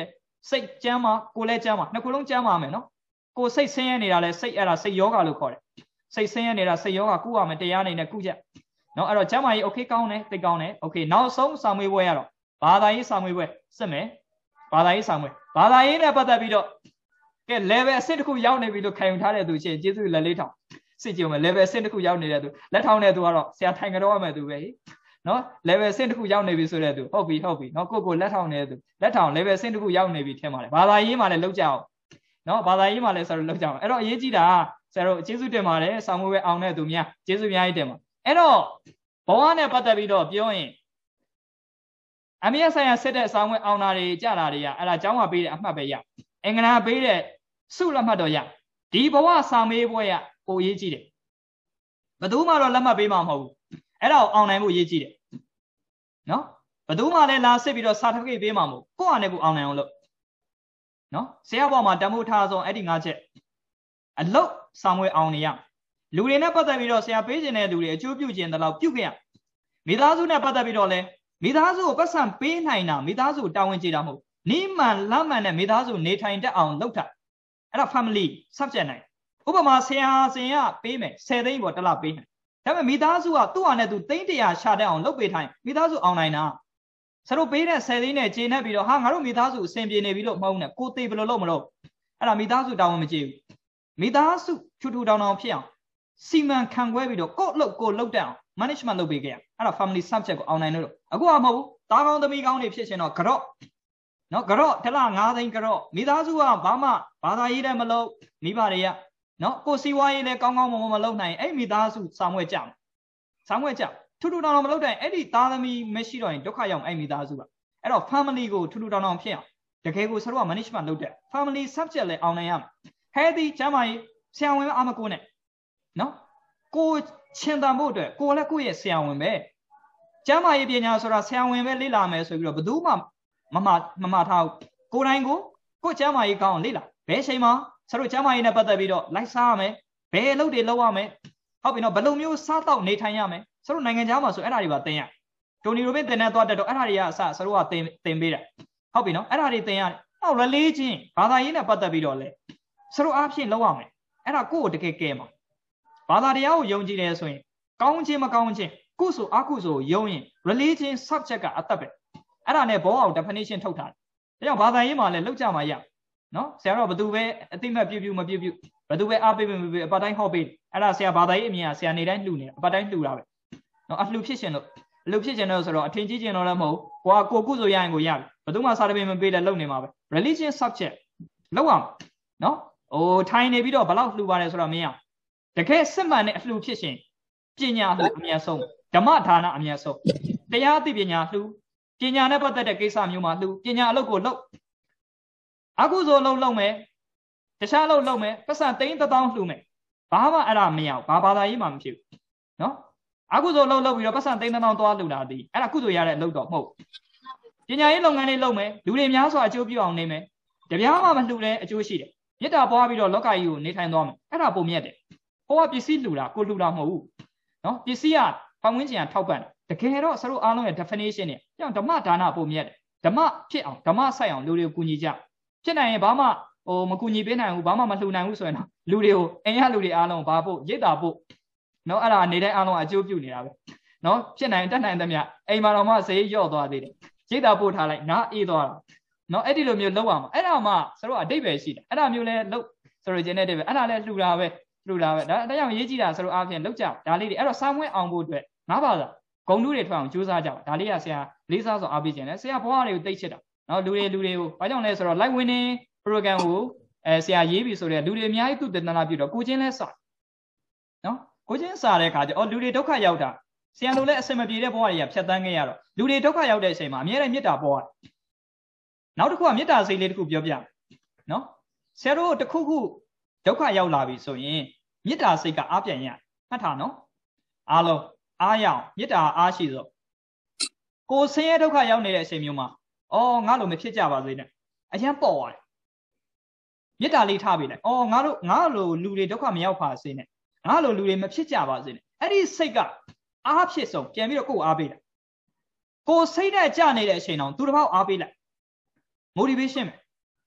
စိတ်ကျမ်းမှာကိုယ်လည်းကျမ်းမှာနှစ်ခုလုံးကျမ်းမှာမယ်နော်ကိုယ်စိတ်ဆင်းရဲနေတာလဲစိတ်အဲ့ဒါစိတ်ယောဂလို့ခေါ်တယ်စိတ်ဆင်းရဲနေတာစိတ်ယောဂကုရမယ်တရားနေနဲ့ကုကြနော်အဲ့တော့ကျမ်းမာရေး okay ကောင်းတယ်သိကောင်းတယ် okay နောက်ဆုံးစာမွေးပွဲရတော့ဘာသာရေးစာမွေးပွဲစစ်မယ်ဘာသာရေးစာမွေးဘာသာရေးနဲ့ပတ်သက်ပြီးတော့ကဲ level အဆင့်တစ်ခုရောက်နေပြီလို့ခံယူထားတဲ့သူချင်းကျေးဇူးလက်လေးထောင်စစ်ကြည့်မယ် level အဆင့်တစ်ခုရောက်နေတဲ့သူလက်ထောင်တဲ့သူကတော့ဆရာထိုင်ကြတော့ရမယ်သူပဲနော် level အဆင့်တစ်ခုရောက်နေပြီဆိုတဲ့သူဟုတ်ပြီနော်ကိုလက်ထောင်နေတဲ့သူလက်ထောင် level အဆင့်တစ်ခုရောက်နေပြီထင်ပါလေဘာသာရေးမှလည်းလောက်ကြအောင်နော်ဘာသာရေးမှလည်းဆိုတော့လောက်ကြအောင်အဲ့တော့အရေးကြီးတာဆရာတို့ကျေးဇူးတင်ပါတယ်စာမွေးပဲအောင်တဲ့သူများကျေးဇူးအများကြီးတင်ပါအဲ့တော့ဘဝနဲ့ပတ်သက်ပြီးတော့ပြောရင်အမြဲဆိုင်ရာစစ်တဲ့စာမွေးအောင်တာတွေကြတာတွေကအဲ့ဒါကျောင်းမှာပေးတဲ့အမှတ်ပဲရအင်္ဂနာပေးတဲ့စုလက်မှတ်တော့ရဒီဘဝစာမေးပွဲရပိုရေးကြည့်တယ်ဘယ်သူမှတော့လက်မှတ်ပေးမှာမဟုတ်ဘူးအဲ့ဒါကိုအောင်နိုင်ဖို့ရေးကြည့်တယ်နော်ဘယ်သူမှလည်းလာစစ်ပြီးတော့ certificate ပေးမှာမဟုတ်ကိုယ့်အနေနဲ့ကိုအောင်နိုင်အောင်လုပ်နော်ဆရာဘောမှာတမိုးထားဆုံးအဲ့ဒီ၅ချက်အလုတ်စာမွေးအောင်နေရလူတွေနဲ့ပတ်သက်ပြီးတော့ဆရာပေးခြင်းတဲ့လူတွေအကျိုးပြုခြင်းတလောက်ပြုခဲ့ရမိသားစုနဲ့ပတ်သက်ပြီးတော့လဲမိသားစုကိုပတ်စံပေးနိုင်တာမိသားစုတာဝန်ကျေတာမဟုတ်နိမန်လမ်းမှန်နဲ့မိသားစုနေထိုင်တတ်အောင်လုပ်တာအဲ့ဒါ family subject နိုင်ဥပမာဆရာစင်ကပေးမယ်10သိန်းပေါ်တစ်လပေးနိုင်ဒါပေမဲ့မိသားစုကသူ့ဟာနဲ့သူသိန်း100ရှာတတ်အောင်လုပ်ပေးထိုင်မိသားစုအောင်နိုင်တာဆရာတို့ပေးတဲ့10သိန်းနဲ့ကျေနပ်ပြီးတော့ဟာငါတို့မိသားစုအဆင်ပြေနေပြီလို့မဟုတ်နဲ့ကိုသေးဘယ်လိုလုပ်မလို့အဲ့ဒါမိသားစုတာဝန်မကျေဘူးမိသားစုထူထူထောင်ထောင်ဖြစ်အောင်စီမံခန့်ခွဲပြီးတော့ကိုလုပ်တတ်အောင် management လုပ်ပေးခဲ့ရအဲ့ဒါ family subject ကိုအောင်နိုင်လို့အခုကမဟုတ်ဘူးတားကောင်းသမီးကောင်းတွေဖြစ်ရှင်တော့ကြော့နော်ကြော့တစ်လ9သိန်းကြော့မိသားစုကဘာမှဘာသာရေးလည်းမလုပ်မိဘတွေကနော်ကိုစီဝါရေးလည်းကောင်းကောင်းမလုပ်နိုင်အဲ့မိသားစုစာမွေးကြထူထူထောင်ထောင်မလုပ်တိုင်းအဲ့ဒီသားသမီးမရှိတော့ရင်ဒုက္ခရောက်အဲ့မိသားစုကအဲ့တော့ family ကိုထူထူထောင်ထောင်ဖြစ်အောင်တကယ်ကိုဆရာတို့က management လုပ်တဲ့ family subject လည်းအောင်နိုင်ရမယ် healthy ကျန်းမာရေးဆရာဝန်အားမကိုနဲ့နော်ကိုချင်းတန်ဖို့အတွက်ကိုလည်းကိုယ့်ရဲ့ဆရာဝန်ပဲကျမ်းမာရေးပညာဆိုတာဆရာဝန်ပဲလေ့လာမယ်ဆိုပြီးတော့ဘယ်သူမှမမထားဘူးကိုယ်တိုင်ကိုကျမ်းမာရေးကောင်းအောင်လေ့လာဘယ်ချိန်မှာဆရာတို့ကျမ်းမာရေးနဲ့ပတ်သက်ပြီးတော့လိုက်စားရမယ်ဘယ်အလုပ်တွေလုပ်ရမယ်ဟုတ်ပြီနော်ဘယ်လိုမျိုးစားတော့နေထိုင်ရမယ်ဆရာတို့နိုင်ငံခြားမှာဆိုအဲ့ဒါတွေပါသင်ရတိုနီရိုဘင်တင်တဲ့သွားတက်တော့အဲ့ဒါတွေကအစဆရာတို့ကသင်ပေးတာဟုတ်ပြီနော်အဲ့ဒါတွေသင်ရတယ်နောက် religion ဘာသာရေးနဲ့ပတ်သက်ပြီးတော့လေဆရာတို့အားဖြင့်လုပ်ရမယ်အဲ့ဒါကိုယ့်ကိုတကယ်ကဲမှာဘာသာတရားကိုယုံကြည်တယ်ဆိုရင်ကောင်းခြင်းမကောင်းခြင်းကုဆိုအကုဆိုယုံရင် religion subject ကအသက်ပဲအဲ့ဒါနဲ့ဘောအောင် definition ထုတ်ထားတယ်ဒါကြောင့်ဘာသာရေးမှာလည်းလောက်ကြမှာရနော်ဆရာတော်ဘယ်သူပဲအတိမတ်ပြုမပြုဘယ်သူပဲအားပေးမပေးအပတ်တိုင်းဟောပေးအဲ့ဒါဆရာဘာသာရေးအမြင်ကဆရာနေတိုင်းလှူနေအပတ်တိုင်းလှူတာပဲနော်အလှူဖြစ်ရှင်လို့အလှူဖြစ်ရှင်လို့ဆိုတော့အထင်ကြီးကျင်တော့လည်းမဟုတ်ကိုကုဆိုရရင်ကိုရပြီဘယ်သူမှစာတပင်မပေးလဲလုံနေမှာပဲ religion subject လောက်အောင်နော်ထိုင်နေပြီးတော့ဘလောက်လှူပါတယ်ဆိုတော့မင်းအောင်တကယ်စစ်မှန်တဲ့အလှူဖြစ်ရှင်ပညာလှူအမြတ်ဆုံးဓမ္မဒါနအမြတ်ဆုံးတရားသိပညာလှူပညာနဲ့ပတ်သက်တဲ့ကိစ္စမျိုးမှာလှူပညာအလုပ်ကိုလုပ်အကုသိုလ်လုပ်မယ်တခြားလုပ်မယ်ပတ်စံသိန်း1000လှူမယ်ဘာမှအဲ့ဒါမရဘူးဘာသာရေးမှမဖြစ်ဘူးနော်အကုသိုလ်လုပ်ပြီးတော့ပတ်စံသိန်း1000သွားလှူတာဒီအဲ့ဒါကုသိုလ်ရတဲ့အလုပ်တော့မဟုတ်ပညာရေးလုပ်ငန်းလေးလုပ်မယ်လူတွေများစွာအကျိုးပြုအောင်နေမယ်တပြားမှမလှူတဲ့အကျိုးရှိတယ်မေတ္တာပွားပြီးတော့လောကကြီးကိုနေထိုင်သွားမယ်အဲ့ဒါပုံမြတ်တယ်ဟိုကပစ္စည်းလှူတာကိုလှူတာမဟုတ်ဘူးနော်ပစ္စည်းကပတ်ဝန်းကျင်ကထောက်ပံ့တကယ်တော့ဆရာတို့အားလုံးရဲ့ definition နဲ့ကြောင့်ဓမ္မဒါနပုံမြတ်တယ်ဓမ္မဖြစ်အောင်ဓမ္မဆိုင်အောင်လူတွေကိုကူညီကြဖြစ်နိုင်ရင်ဘာမှမကူညီပေးနိုင်ဘူးဘာမှမလှူနိုင်ဘူးဆိုရင်တော့လူတွေကိုအိမ်ရလူတွေအားလုံးဘာဖို့ရိတ်တာဖို့နော်အဲ့ဒါနေတိုင်းအားလုံးအကျိုးပြုနေတာပဲနော်ဖြစ်နိုင်တက်နိုင်သမျှအိမ်မှာတော့မှဈေးရော့သွားသေးတယ်ရိတ်တာပို့ထားလိုက်နားအေးသွားတာနော်အဲ့ဒီလိုမျိုးလုပ်ရမှာအဲ့ဒါမှဆရာတို့အတိတ်ပဲရှိတယ်အဲ့ဒါမျိုးလဲလုပ်ဆိုတော့ကျင်းတဲ့ပဲအဲ့ဒါလဲလှူတာပဲဒါကြောင့်ရေးကြည့်တာဆရာတို့အားဖြင့်လောက်ကြဒါလေးတွေအဲ့တော့စာမွေးအောင်ဖို့အတွက်ငါးပါးသာဂုံတူးတွေထွက်အောင်ကြိုးစားကြပါဒါလေးကဆရာလေးစားဆိုအားပေးခြင်းလဲဆရာဘဝတွေကိုသိချစ်တာနော်လူတွေကိုဘာကြောင့်လဲဆိုတော့ live winning program ကိုဆရာရေးပြီဆိုတော့လူတွေအများကြီးသူတည်တနာပြုတော့ကိုချင်းလဲစနော်ကိုချင်းစားတဲ့အခါကျလူတွေဒုက္ခရောက်တာဆရာတို့လည်းအစင်မပြေတဲ့ဘဝတွေကဖြတ်သန်းခဲ့ရတော့လူတွေဒုက္ခရောက်တဲ့အချိန်မှာအများနဲ့မေတ္တာပေါ်ရတယ်နောက်တစ်ခုကမေတ္တာစိတ်လေးတစ်ခုပြောပြနော်ဆရာတို့တစ်ခုဒုက္ခရောက်လာပြီဆိုရင်မေတ္တာစိတ်ကအားပြန်ရမှတ်ထားနော်အားလုံးအားရအောင်မေတ္တာအားရှိစို့ကိုဆင်းရဲဒုက္ခရောက်နေတဲ့အချိန်မျိုးမှာငါလိုမဖြစ်ကြပါစေနဲ့အရင်ပေါ်သွားတယ်မေတ္တာလေးထားပေးလိုက်ငါလိုလူတွေဒုက္ခမရောက်ပါစေနဲ့ငါလိုလူတွေမဖြစ်ကြပါစေနဲ့အဲ့ဒီစိတ်ကအားဖြစ်ဆုံးပြန်ပြီးတော့ကိုယ်အားပေးလိုက်ကိုစိတ်နဲ့ကြနေတဲ့အချိန်တောင်သူတစ်ပေါက်အားပေးလိုက် motivation ပဲ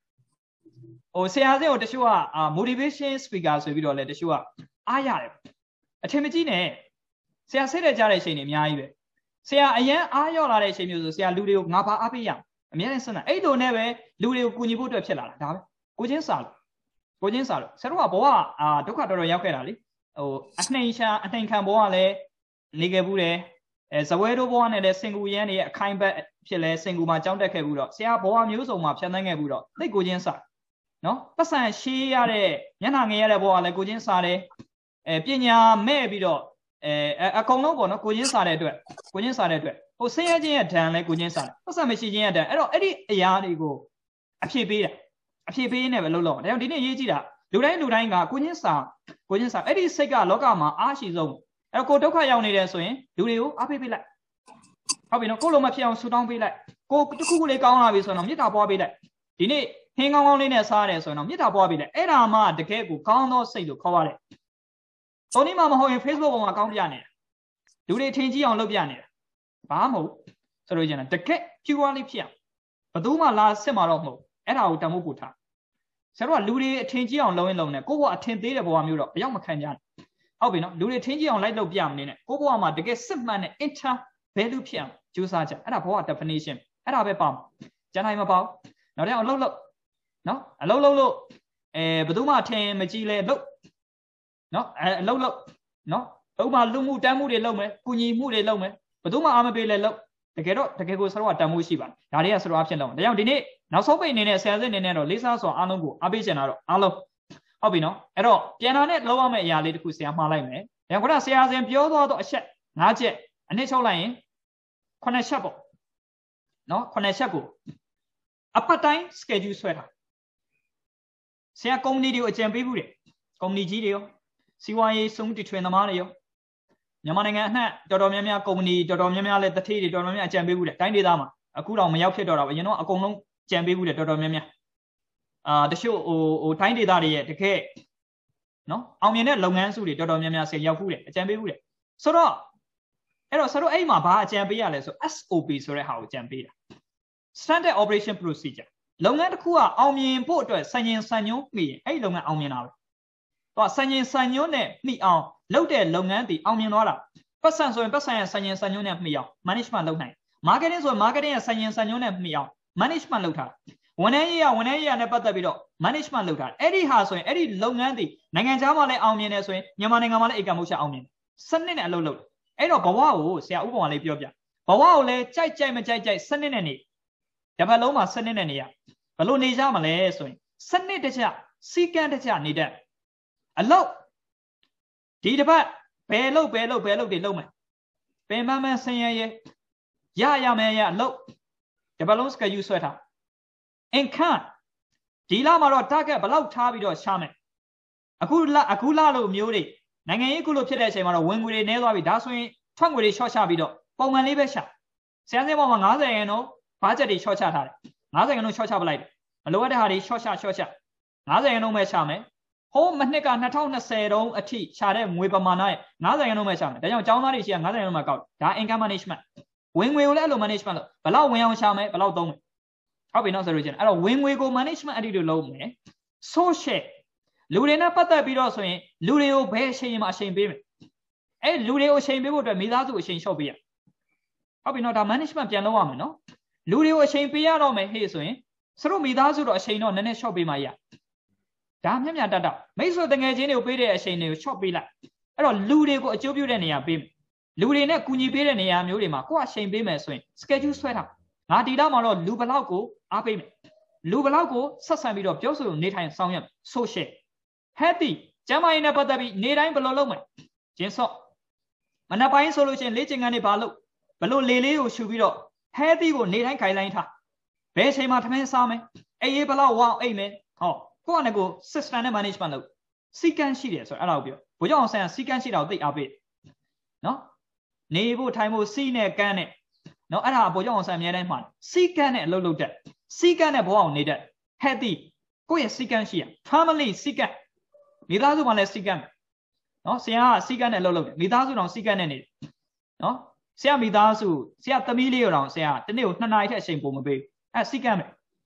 ဆရာစင်းကိုတချို့ကmotivation speaker ဆိုပြီးတော့လေတချို့ကအားရတယ်အထင်မကြီးနဲ့ဆရာစိတ်ရကြတဲ့အချိန်တွေအများကြီးပဲဆရာအရင်အားရော့လာတဲ့အချိန်မျိုးဆိုဆရာလူတွေကိုငါဘာအားပေးရအများနဲ့စဉ်းစားအဲ့လိုနဲ့ပဲလူတွေကိုကူညီဖို့အတွက်ဖြစ်လာတာဒါပဲကိုချင်းစာလို့ဆရာတို့ကဘောကဒုက္ခတော်တော်ရောက်ခဲ့တာလေအနှိမ်ခံဘောကလည်းနေခဲ့ဘူးတယ်ဇဝဲတို့ဘောကနဲ့လည်းစင်ကူရန်တွေရဲ့အခိုင်ဘက်ဖြစ်လဲစင်ကူမှာကြောင်းတက်ခဲ့ဘူးတော့ဆရာဘောကမျိုးစုံမှာဖြတ်သန်းခဲ့ဘူးတော့သိကိုချင်းစာနော်ပတ်စံရှေးရတဲ့မျက်နှာငယ်ရတဲ့ဘောကလည်းကိုချင်းစာတယ်ပညာမဲ့ပြီးတော့အကုန်လုံးပေါ့နော်ကိုချင်းစာတဲ့အတွက်ဟိုဆင်းရဲခြင်းရဲ့ဓာတ်လဲကိုချင်းစာတယ်ပတ်စံမရှိခြင်းရဲ့ဓာတ်အဲ့တော့အဲ့ဒီအရာတွေကိုအဖြေပေးနေပဲလုံးလုံးဒါကြောင့်ဒီနေ့ရေးကြည့်တာလူတိုင်းကကိုချင်းစာအဲ့ဒီစိတ်ကလောကမှာအားရှိဆုံးအဲ့တော့ကိုဒုက္ခရောက်နေတယ်ဆိုရင်လူတွေကိုအားပေးလိုက်ဟုတ်ပြီနော်ကိုလိုမဖြစ်အောင်ဆူတောင်းပေးလိုက်ကိုတခုခုလေးကောင်းလာပြီဆိုတော့မေတ္တာပွားပေးလိုက်ဒီနေ့ဟင်းကောင်းလေးနဲ့စားရတယ်ဆိုရင်တော့မေတ္တာပွားပေးလိုက်အဲ့ဒါမှတကယ်ကိုကောင်းသောစိတ်လို့ခေါ်ရတယ်။တော်နေမှာမဟုတ်ရင် Facebook ပေါ်မှာကောင်းပြနေတာလူတွေထင်ကြီးအောင်လုပ်ပြနေတာဘာမှမဟုတ်ဆိုလို့ကျန်တာတကယ် purely ဖြစ်အောင်ဘယ်သူမှလာစစ်မှာတော့မဟုတ်အဲ့ဒါကိုတမို့ပို့ထားဆရာတို့ကလူတွေအထင်ကြီးအောင်လုံးရင်လုံးနဲ့ကိုယ့်ဘဝအထင်သေးတဲ့ဘဝမျိုးတော့ဘယ်ရောက်မခံကြနဲ့ဟုတ်ပြီနော်လူတွေထင်ကြီးအောင်လိုက်လုပ်ပြမနေနဲ့ကိုယ့်ဘဝမှာတကယ်စစ်မှန်တဲ့ inter value ဖြစ်အောင်ကြိုးစားကြအဲ့ဒါဘဝ definition အဲ့ဒါပဲပေါ့ကျန်တိုင်းမပေါ့နောက်တဲ့အောင်လှုပ်နော်အလုပ်လုပ်လို့ဘယ်သူမှထင်မကြည့်လဲလုပ်နော်အလုပ်လုပ်နော်ဥပမာလူမှုတမ်းမှုတွေလုပ်မယ်ကုညီမှုတွေလုပ်မယ်ဘယ်သူမှအားမပေးလဲလုပ်တကယ်ကိုဆရာတို့ကတမ်းမှုရှိပါတယ်ဒါတွေကဆရာတို့အဖြစ်လုပ်ဒါကြောင့်ဒီနေ့နောက်ဆုံးပိတ်အနေနဲ့ဆရာစစ်အနေနဲ့တော့လေးစားစွာအားလုံးကိုအားပေးချင်တာတော့အားလုံးဟုတ်ပြီနော်အဲ့တော့ပြန်လာနဲ့လောက်ရမယ့်အရာလေးတစ်ခုဆရာမှားလိုက်မယ်ဒါကြောင့်ခုနဆရာစဉ်ပြောသွားတော့အချက်၅ချက်အနည်းချုပ်လိုက်ရင်9ချက်ပေါ့နော်9ချက်ကိုအပတ်တိုင်း schedule ဆွဲထားဆရာကုမ္ပဏီတွေကိုအကြံပေးဘူးတယ်ကုမ္ပဏီကြီးတွေရောစီးပွားရေးစုံတီထွင်သမားတွေရောမြန်မာနိုင်ငံအနှံ့တော်တော်များများကုမ္ပဏီတော်တော်များများလဲတထေးတွေတော်တော်များများအကြံပေးဘူးတယ်တိုင်းဒေသမှာအခုတော့မရောက်ဖြစ်တော့တာပဲအရင်တော့အကုန်လုံးကြံပေးဘူးတယ်တော်တော်များများတချို့ဟိုတိုင်းဒေသတွေရဲ့တကယ်နော်အောင်မြင်တဲ့လုပ်ငန်းစုတွေတော်တော်များများဆရာရောက်ဘူးတယ်အကြံပေးဘူးတယ်ဆိုတော့အဲ့တော့ဆရာတို့အဲ့မှာဘာအကြံပေးရလဲဆို SOP ဆိုတဲ့ဟာကိုအကြံပေးတာ Standard Operation Procedure လုပ်ငန်းတစ်ခုကအောင်မြင်ဖို့အတွက်စံချိန်စံညွှန်းပြီးရင်အဲ့ဒီလုပ်ငန်းအောင်မြင်တာပဲတော့စံချိန်စံညွှန်းနဲ့မှီအောင်လုပ်တဲ့လုပ်ငန်းတည်အောင်မြင်သွားတာပတ်စံဆိုရင်ပတ်စံရဲ့စံချိန်စံညွှန်းနဲ့မှီအောင် management လုပ်နိုင် marketing ဆိုရင် marketing ရဲ့စံချိန်စံညွှန်းနဲ့မှီအောင် management လုပ်ထားဝန်ထမ်းရေးနဲ့ပတ်သက်ပြီးတော့ management လုပ်ထားအဲ့ဒီဟာဆိုရင်အဲ့ဒီလုပ်ငန်းတည်နိုင်ငံခြားမှာလည်းအောင်မြင်တယ်ဆိုရင်မြန်မာနိုင်ငံမှာလည်းဧကမိုးချအောင်မြင်စနစ်နဲ့အလုပ်လုပ်အဲ့တော့ဘဝကိုဆရာဥပမာလေးပြောပြဘဝကိုလည်းကြိုက်မကြိုက်စနစ်နဲ့နေတပတ်လုံးမှာစနစ်နဲ့နေရဘလို့နေကြမလဲဆိုရင်စနစ်တကျစီကံတကျနေတဲ့အလုပ်ဒီတစ်ပတ်ဘယ်လုပ်တွေလုပ်မယ်ပင်မဆင်းရဲရမယ်အလုပ်တပတ်လုံး schedule ဆွဲထားincome ဒီလမှာတော့ target ဘယ်လောက်ထားပြီးတော့ရှာမယ်အခုလလို့မျိုးတွေနိုင်ငံရေးခုလို့ဖြစ်တဲ့အချိန်မှာတော့ဝင်ငွေတွေနည်းသွားပြီဒါဆိုရင်ထွက်ငွေတွေ short ချပြီးတော့ပုံမှန်လေးပဲရှာဆရာစင်းပေါ်မှာ90ရန်တော့ budget တွေ short ချထားတယ်90ရန်တော့ short ချပလိုက်တယ်မလိုအပ်တဲ့ဟာတွေ short ချ90ရန်တော့ပဲရှာမယ်ဟိုးမနှစ်က2020တုန်းအထိရှာတဲ့ငွေပမာဏရဲ့90ရန်တော့ပဲရှာမယ်ဒါကြောင့်ကျောင်းသားတွေရှိက90ရန်တော့မှကောက်ဒါ income management ဝင်ငွေကိုလည်းအဲ့လို management လုပ်ဘယ်လောက်ဝင်အောင်ရှာမယ်ဘယ်လောက်သုံးမယ်ဟုတ်ပြီနော်ဆိုလို့ချင်းအဲ့တော့ဝင်ငွေကို management အဲ့ဒီလိုလုပ်မယ် social လူတွေနဲ့ပတ်သက်ပြီးတော့ဆိုရင်လူတွေကိုဘယ်အချိန်မှာအချိန်ပေးမယ်အဲ့လူတွေကိုအချိန်ပေးဖို့အတွက်မိသားစုအချိန်လျှော့ပေးရဟုတ်ပြီနော်ဒါ management ပြန်လုပ်ရမယ်နော်လူတွေကိုအချိန်ပေးရတော့မယ်ဟေ့ဆိုရင်စရုပ်မိသားစုတော့အချိန်တော့နည်းနည်းလျှော့ပေးမှရဒါမျှတတ်မိတ်ဆွေတငယ်ချင်းတွေကိုပေးတဲ့အချိန်တွေကိုလျှော့ပေးလိုက်အဲ့တော့လူတွေကိုအကျိုးပြုတဲ့နေရာပေးမယ်လူတွေနဲ့ကူညီပေးတဲ့နေရာမျိုးတွေမှာကိုယ်အချိန်ပေးမယ်ဆိုရင် schedule ဆွဲထားငါဒီတော့မှတော့လူဘလောက်ကိုအားပေးမယ်လူဘလောက်ကိုဆက်ဆံပြီးတော့ပြောဆိုနေထိုင်ဆောင်ရွက် social healthy ကျန်းမာရေးနဲ့ပတ်သက်ပြီးနေတိုင်းဘယ်လိုလုပ်မလဲကျင်းစော့မနက်ပိုင်းဆိုလို့ရှိရင်လေ့ကျင့်ခန်းတွေဘာလုပ်ဘယ်လိုလေလေးကိုရှူပြီးတော့ healthy ကိုနေတိုင်းခိုင်လိုင်းထားဘယ်အချိန်မှာထမင်းစားမယ်အေးရေးဘလောက်ဝအောင်အိတ်မယ်ဟောကိုယ့်အနေကို system နဲ့ management လုပ်စီကံရှိတယ်ဆိုတော့အဲ့ဒါကိုပြောဘိုးကျောင်းအောင်ဆန်းစီကံရှိတာကိုသိအားပေးနော်နေဖို့ထိုင်ဖို့စီးနဲ့ကန်းနဲ့နော်အဲ့ဒါဘိုးကျောင်းအောင်ဆန်းအများတိုင်းမှာစီကံနဲ့အလုပ်လုပ်တတ်စီကံနဲ့ဘဝအောင်နေတတ် healthy ကိုယ့်ရဲ့စီကံရှိရ family စီကံမိသားစုမှာလည်းစီကံနော်ဆရာကစီကံနဲ့အလုပ်လုပ်တယ်မိသားစုတောင်စီကံနဲ့နေတယ်နော်ဆရာမိသားစုဆရာသမီးလေးရောတောင်ဆရာတနေ့ကို2နာရီထက်အချိန်ပုံမပေးအဲ့စီကံပဲ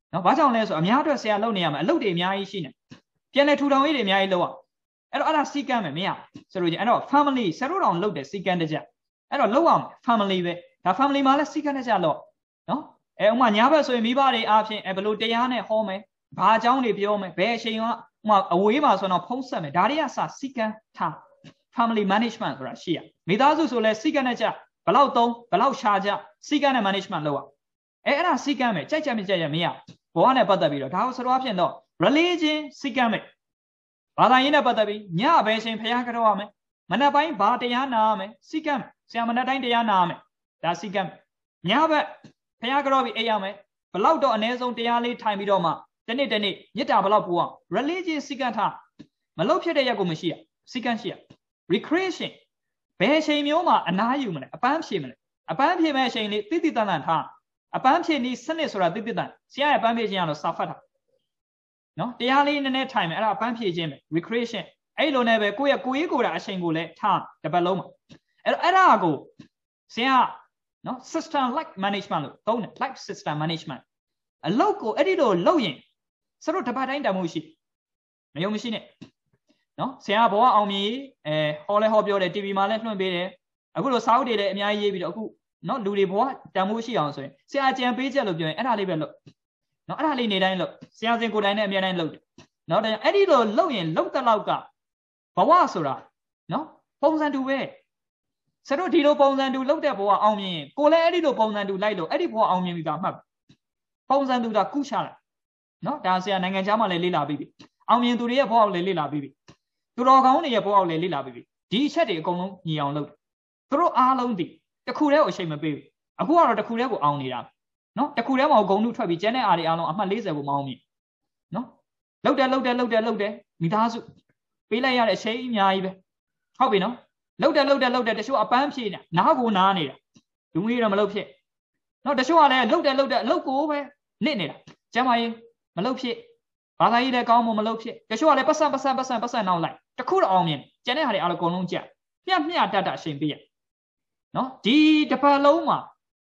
နော်ဘာကြောင့်လဲဆိုအများအတွက်ဆရာလုပ်နေရမှာအလုပ်တွေအများကြီးရှိနေပြန်လဲထူထောင်ရေးတွေအများကြီးလုပ်အောင်အဲ့တော့အဲ့ဒါစီကံမယ်မရဆိုလို့ချင်းအဲ့တော့ family ဆရာတို့တောင်လုပ်တယ်စီကံတကြအဲ့တော့လုပ်အောင် family ပဲဒါ family မှာလည်းစီကံတကြလို့နော်ဥမာညာဘက်ဆိုရင်မိဘတွေအားဖြင့်ဘယ်လိုတရားနဲ့ဟောမယ်ဘာအကြောင်းတွေပြောမယ်ဘယ်အချိန်ကဥမာအဝေးမှာဆိုတော့ဖုံးဆက်မယ်ဒါတွေကစစီကံထား family management ဆိုတာရှိရမိသားစုဆိုလဲစီကံနဲ့ကြဘလောက်သုံးဘလောက်ရှာကြစီကံနဲ့ management လုပ်အောင်အဲ့ဒါစီကံမယ်ကြိုက်ကြမကြိုက်ရမရဘဝနဲ့ပတ်သက်ပြီးတော့ဒါကိုဆိုတော့ဖြစ်တော့ religion စီကံမယ်ဘာသာရေးနဲ့ပတ်သက်ပြီးညဘယ်ချိန်ဖျားကြောက်ရမယ်မနက်ပိုင်းဘာတရားနာရမယ်စီကံဆရာမနက်တိုင်းတရားနာရမယ်ဒါစီကံညဘက်ဖျားကြောက်ပြီးအိပ်ရမယ်ဘလောက်တော့အနည်းဆုံးတရားလေးထိုင်ပြီးတော့မှတနေ့မေတ္တာဘလောက်ပူအောင် religion စီကံထားမလုပ်ဖြစ်တဲ့ရက်ကိုမရှိရစီကံရှိရ recreation ဘယ်ချိန်မျိုးမှာအနားယူမလဲအပန်းဖြေမလဲအပန်းဖြေမဲ့အချိန်လေးတိတိတန်တန်ထားအပန်းဖြေနည်းစနစ်ဆိုတာတိတိတန်ဆရာရဲ့အပန်းဖြေခြင်းကတော့စာဖတ်တာနော်တရားလေးနည်းနည်းထိုင်မယ်အဲ့ဒါအပန်းဖြေခြင်းပဲ recreation အဲ့လိုနဲ့ပဲကိုယ့်ရဲ့ကိုယ်ရေးကိုယ်တာအချိန်ကိုလည်းထားတစ်ပတ်လုံးမှာအဲ့ဒါကိုဆရာနော် system like management လို့သုံးတယ် like system management အလုပ်ကိုအဲ့ဒီလိုလုပ်ရင်စတို့တစ်ပတ်တိုင်းတမှုရှိမယုံမရှိနဲ့နော်ဆရာဘောကအောင်မြင်ဟောလဲဟောပြောတယ် TV မှာလည်းလွှင့်ပေးတယ်အခုလိုစာအုပ်တွေလည်းအများကြီးရေးပြီးတော့အခုနော်လူတွေဘောကတန်မှုရှိအောင်ဆိုရင်ဆရာကြံပေးချက်လို့ပြောရင်အဲ့ဒါလေးပဲလုပ်နော်အဲ့ဒါလေးနေတိုင်းလုပ်ဆရာစဉ်ကိုယ်တိုင်နဲ့အများတိုင်းလုပ်တယ်နော်ဒါကြောင့်အဲ့ဒီလိုလုပ်ရင်လုပ်တဲ့လောက်ကဘဝဆိုတာနော်ပုံစံတူပဲဆရာတို့ဒီလိုပုံစံတူလုပ်တဲ့ဘောကအောင်မြင်ကိုလည်းအဲ့ဒီလိုပုံစံတူလိုက်လို့အဲ့ဒီဘောကအောင်မြင်ပြီးသားမှတ်ပုံစံတူတာကုချလိုက်နော်ဒါဆရာနိုင်ငံခြားမှာလည်းလေ့လာပြီးပြီအောင်မြင်သူတွေရဲ့ဘောကိုလည်းလေ့လာပြီးပြီသူတော်ကောင်းတွေရဲ့ဘောကိုလည်းလေ့လာပြီးပြီဒီအချက်တွေအကုန်လုံးညီအောင်လုပ်တယ်သူတို့အားလုံးဒီတစ်ခုတည်းကိုအချိန်မပေးဘူးအခုကတော့တစ်ခုတည်းကိုအောင်နေတာနော်တစ်ခုတည်းမှာဂုံတုထွက်ပြီးကျန်တဲ့အားတွေအားလုံးအမှတ်40ကိုမအောင်မြင်နော်လုပ်တယ်မိသားစုပေးလိုက်ရတဲ့အချိန်အများကြီးပဲဟုတ်ပြီနော်လုပ်တယ်တချို့အပန်းဖြေနေနားကိုနားနေတာလူငွေတော့မလုပ်ဖြစ်နော်တချို့ကလည်းလုပ်တယ်အလုပ်ကိုပဲနစ်နေတာကျမ်းမာရေးမလုပ်ဖြစ်ဘာသာရေးလည်းကောင်းမှမလုပ်ဖြစ်တချို့ကလည်းပတ်စံနောက်လိုက်တခုတော့အောင်မြင်ကျန်တဲ့ဟာတွေအားလုံးအကုန်လုံးကြမျှတတ်အချိန်ပေးရနော်ဒီတစ်ပတ်လုံးမှာ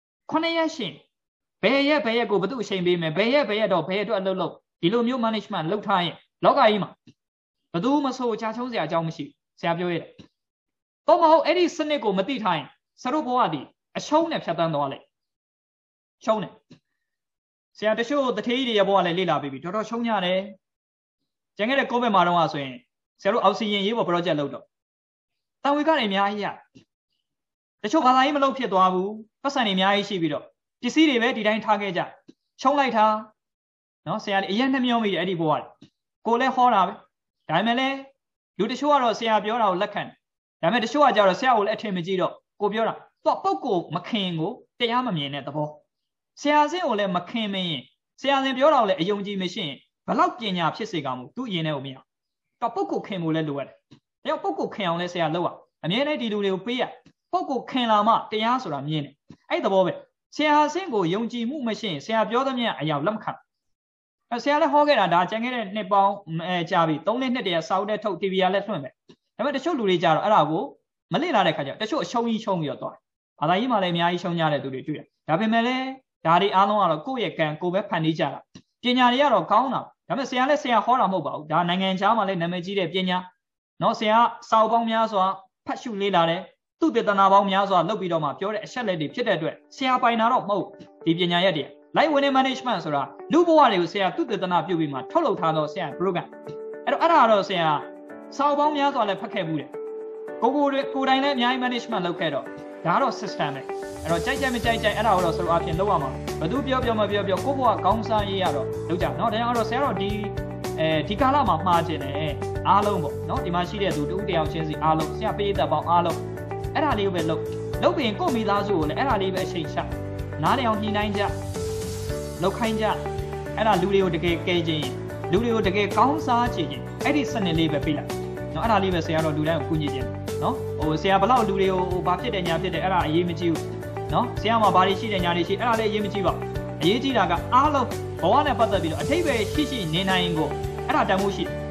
9ရက်ရှင်ဘယ်ရက်ကိုဘယ်သူအချိန်ပေးမယ်ဘယ်ရက်တော့ဘယ်အတွက်အလုပ်လုပ်ဒီလိုမျိုး management လုပ်ထားရင်လောကကြီးမှာဘယ်သူမဆိုချာချုံးစရာအကြောင်းမရှိဆရာပြောရတယ်တော့မဟုတ်အဲ့ဒီစနစ်ကိုမသိထားရင်စရုပ်ဘဝတည်အရှုံးနဲ့ဖြတ်တန်းသွားလိုက်ရှုံးတယ်ဆရာတချို့တထေးကြီးတွေရဲ့ဘဝလည်းလေ့လာပြီးပြီတော်တော်ရှုံးကြတယ်ကျန်ခဲ့တဲ့ကိုဗစ်မှာတော့ဆိုရင်ဆရာတို့အောက်ဆီဂျင်ရေးပေါ် project လုပ်တော့တန်ဝေကတွေအများကြီးရတချို့ဘာသာရေးမလုပ်ဖြစ်သွားဘူးပတ်စံတွေအများကြီးရှိပြီးတော့ပစ္စည်းတွေပဲဒီတိုင်းထားခဲ့ကြရှုံးလိုက်တာနော်ဆရာတွေအရင်နှမျောမိတယ်အဲ့ဒီဘဝကိုလည်းဟောတာပဲဒါပေမဲ့လည်းလူတချို့ကတော့ဆရာပြောတာကိုလက်ခံတယ်ဒါပေမဲ့တချို့ကကြတော့ဆရာကိုလည်းအထင်မကြီးတော့ကိုပြောတာသူကပုဂ္ဂိုလ်မခင်ကိုတရားမမြင်တဲ့သဘောဆရာစင်းကိုလည်းမခင်မရင်ဆရာစင်းပြောတာကိုလည်းအယုံကြည်မရှိရင်ဘလောက်ပညာဖြစ်စေကောင်မူသူ့အရင်နဲ့ကိုမရတော့ပုဂ္ဂိုလ်ခင်ကိုလည်းလိုရတယ်ဒါကြောင့်ပုဂ္ဂိုလ်ခင်အောင်လည်းဆရာလုပ်ရအမြဲတမ်းဒီလူတွေကိုပေးရပုဂ္ဂိုလ်ခင်လာမှတရားဆိုတာမြင်တယ်အဲ့သဘောပဲဆရာစင်းကိုယုံကြည်မှုမရှိရင်ဆရာပြောသမျှအရာလက်မခံဆရာလည်းဟောခဲ့တာဒါကျန်ခဲ့တဲ့နှစ်ပေါင်းကြာပြီ3နှစ်တည်းစာအုပ်နဲ့ထုတ် TV ရလည်းလွှင့်ပဲဒါပေမဲ့တချို့လူတွေကြတော့အဲ့ဒါကိုမလေ့လာတဲ့ခါကျတချို့အရှုံးကြီးရှုံးပြီးတော့သွားဘာသာရေးမှာလည်းအများကြီးရှုံးကြတဲ့သူတွေတွေ့တယ်ဒါပေမဲ့လည်းဒါတွေအားလုံးကတော့ကိုယ့်ရဲ့ကံကိုယ်ပဲဖန်တီးကြတာပညာတွေကတော့ကောင်းတာဒါပေမဲ့ဆရာလည်းဆရာဟောတာမဟုတ်ပါဘူးဒါနိုင်ငံခြားမှာလည်းနာမည်ကြီးတဲ့ပညာနော်ဆရာစာအုပ်ပေါင်းများစွာဖတ်ရှုလေ့လာတယ်သူတေသနာပေါင်းများစွာလုပ်ပြီးတော့မှပြောတဲ့အချက်လက်တွေဖြစ်တဲ့အတွက်ဆရာပိုင်တာတော့မဟုတ်ဒီပညာရက်တွေ life winning management ဆိုတာလူဘဝတွေကိုဆရာသူတေသနာပြုပြီးမှထုတ်လုပ်ထားတော့ဆရာ program အဲ့ဒါတော့ဆရာစာအုပ်ပေါင်းများစွာလည်းဖတ်ခဲ့မှုတယ်ကိုယ်တိုင်လည်းအများကြီး management လုပ်ခဲ့တော့ဒါကတော့ system ပဲအဲ့တော့ကြိုက်မကြိုက်အဲ့ဒါကိုတော့ဆိုတော့အပြင်လုပ်ရမှာဘယ်သူပြောမပြောကိုယ့်ဘဝကောင်းစားရေးရတော့လုပ်ကြနော်ဒါကြောင့်တော့ဆရာတော့ဒီကာလမှာမှားခြင်းတယ်အားလုံးပေါ့နော်ဒီမှာရှိတဲ့သူတူတယောက်ချင်းစီအားလုံးဆရာပေးသက်ပေါင်းအားလုံးအဲ့ဒါလေးကိုပဲလုပ်ပြီးကိုယ့်မိသားစုကိုလည်းအဲ့ဒါလေးပဲအချိန်ချနားလည်အောင်ညှိနှိုင်းကြလုပ်ခိုင်းကြအဲ့ဒါလူတွေကိုတကယ်ကဲခြင်းလူတွေကိုတကယ်ကောင်းစားခြင်းအဲ့ဒီစနစ်လေးပဲပေးလိုက်နော်အဲ့ဒါလေးပဲဆရာတော့လူတိုင်းကိုကူညီခြင်းနော်ဆရာဘလောက်လူတွေကိုဘာဖြစ်တယ်ညာဖြစ်တယ်အဲ့ဒါအရေးမကြီးဘူးနော်ဆရာမှာဘာတွေရှိတယ်ညာတွေရှိအဲ့ဒါလည်းအရေးမကြီးပါအရေးကြီးတာကအားလုံးဘဝနဲ့ပတ်သက်ပြီးတော့အထိပ္ပယ်ရှိနေနိုင်ကိုအဲ့ဒါတန်ဖို့ရှိတယ်